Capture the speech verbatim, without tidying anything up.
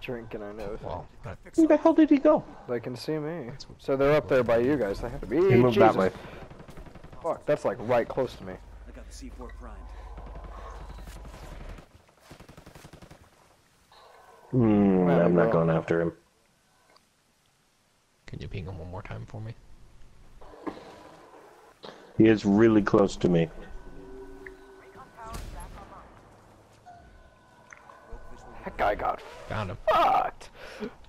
Drinking, I know. Well, that, Where the hell did he go? They can see me. So they're up there by you guys. They have to be. He moved Jesus. that way. Fuck, that's like right close to me. I got the C four primed. Hmm, Where I'm they not go? going after him. can you ping him one more time for me? He is really close to me. That guy got Found him. fucked.